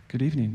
Good evening.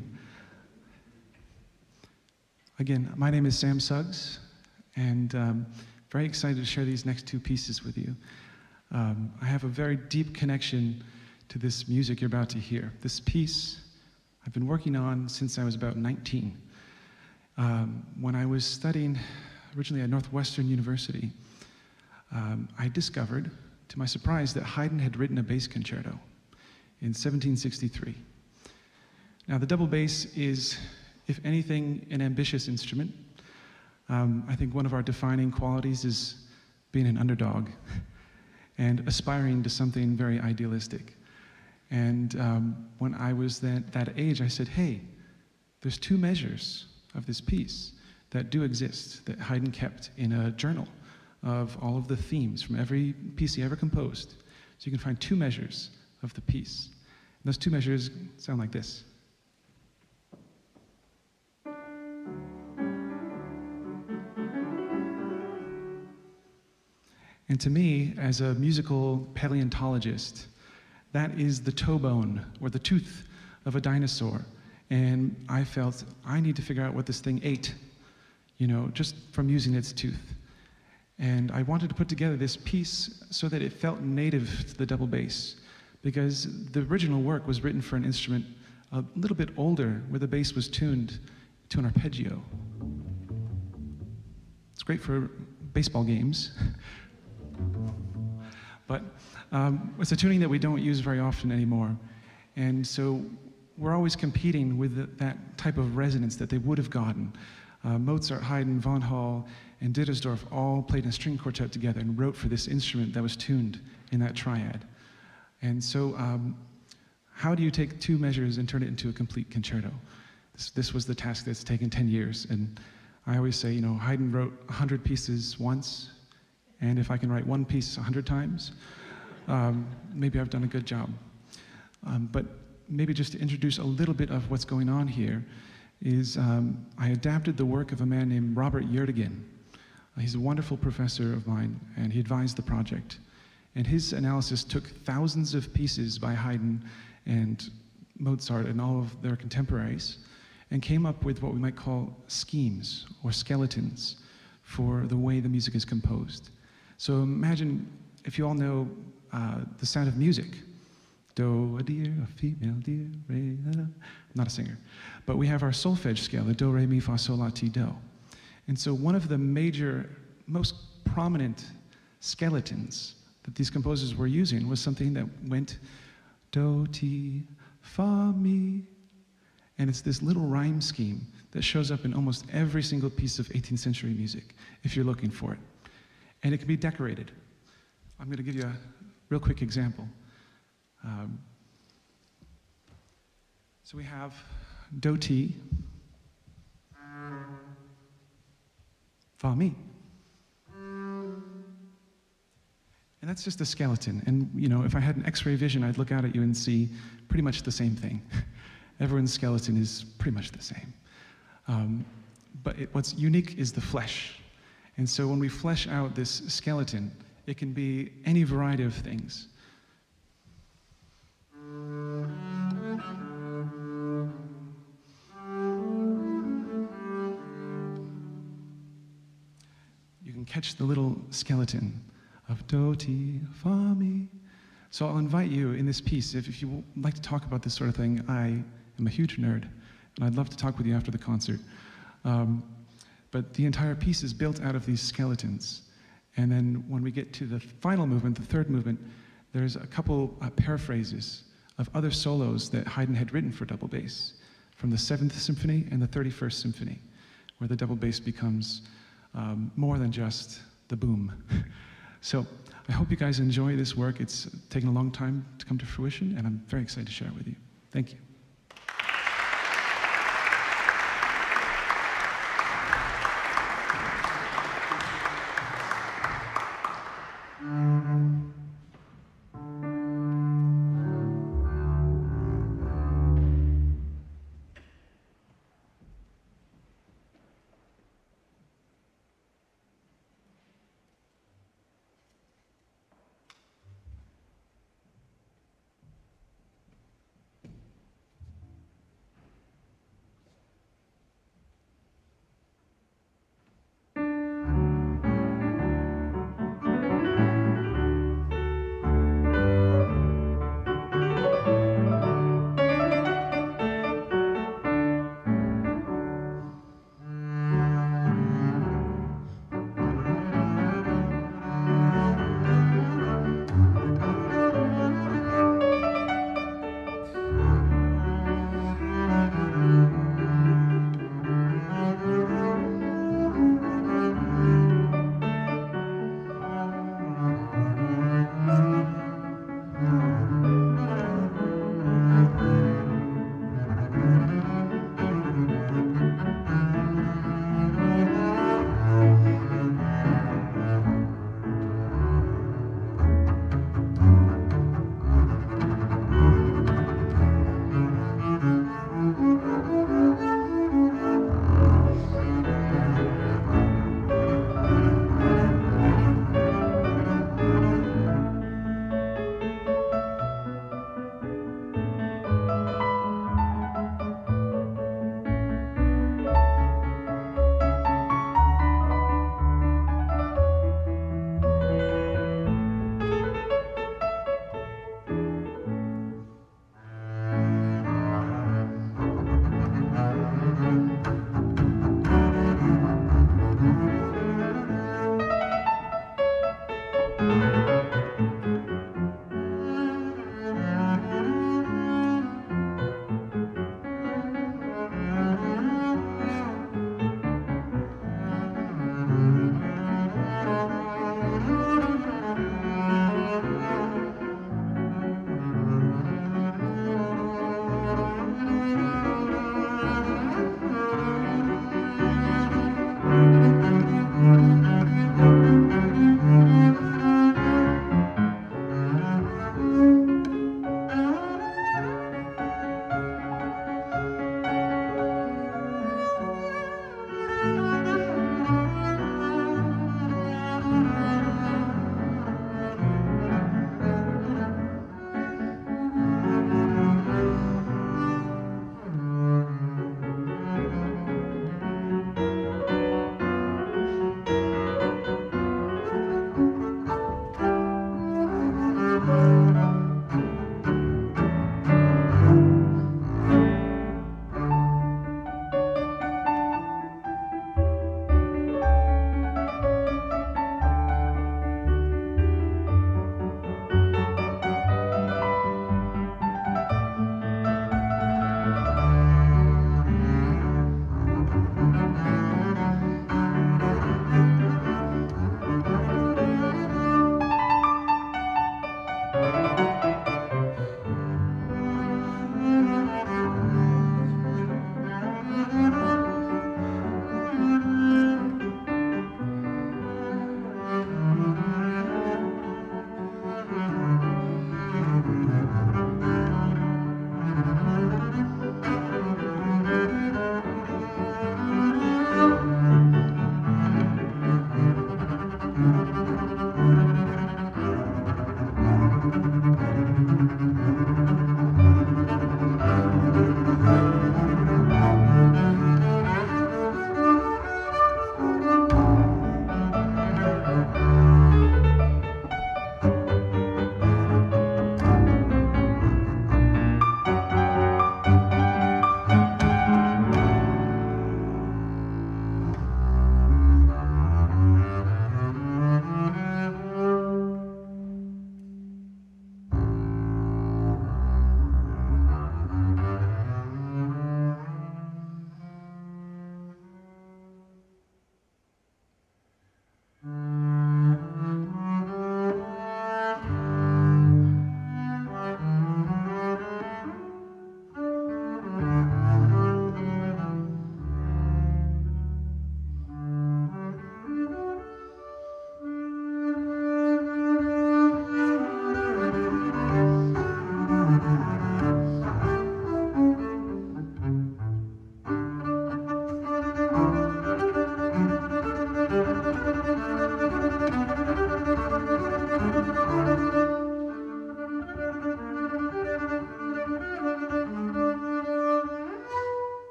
Again, my name is Sam Suggs, and very excited to share these next two pieces with you. I have a very deep connection to this music you're about to hear. This piece I've been working on since I was about 19. When I was studying originally at Northwestern University, I discovered, to my surprise, that Haydn had written a bass concerto in 1763. Now, the double bass is, if anything, an ambitious instrument. I think one of our defining qualities is being an underdog and aspiring to something very idealistic. And when I was that age, I said, hey, there's two measures of this piece that do exist, that Haydn kept in a journal of all of the themes from every piece he ever composed. So you can find two measures of the piece. And those two measures sound like this. And to me, as a musical paleontologist, that is the toe bone or the tooth of a dinosaur. And I felt I need to figure out what this thing ate, just from using its tooth. And I wanted to put together this piece so that it felt native to the double bass, because the original work was written for an instrument a little bit older, where the bass was tuned to an arpeggio. It's great for baseball games. But it's a tuning that we don't use very often anymore. And so we're always competing with that type of resonance that they would have gotten. Mozart, Haydn, von Hall, and Dittersdorf all played in a string quartet together and wrote for this instrument that was tuned in that triad. And so how do you take two measures and turn it into a complete concerto? This was the task that's taken 10 years. And I always say, Haydn wrote 100 pieces once, and if I can write one piece 100 times, maybe I've done a good job. But maybe just to introduce a little bit of what's going on here is I adapted the work of a man named Robert Yertigan. He's a wonderful professor of mine, and he advised the project. And his analysis took thousands of pieces by Haydn and Mozart and all of their contemporaries, and came up with what we might call schemes or skeletons for the way the music is composed. So imagine, if you all know the sound of music, do, a deer, a female deer, re, da, da. I'm not a singer. But we have our solfege scale, the do, re, mi, fa, sol, la, ti, do. And so one of the major, most prominent skeletons that these composers were using was something that went do, ti, fa, mi. And it's this little rhyme scheme that shows up in almost every single piece of 18th century music, if you're looking for it. And it can be decorated. I'm going to give you a real quick example. So we have do, ti, fa, mi. And that's just a skeleton. And if I had an X-ray vision, I'd look out at you and see pretty much the same thing. Everyone's skeleton is pretty much the same. But what's unique is the flesh. And so when we flesh out this skeleton, it can be any variety of things. You can catch the little skeleton of do, ti, fa, mi. So I'll invite you in this piece, if you would like to talk about this sort of thing. I am a huge nerd, and I'd love to talk with you after the concert. But the entire piece is built out of these skeletons. And then when we get to the final movement, the third movement, there's a couple paraphrases of other solos that Haydn had written for double bass from the 7th Symphony and the 31st Symphony, where the double bass becomes more than just the boom. So I hope you guys enjoy this work. It's taken a long time to come to fruition, and I'm very excited to share it with you. Thank you.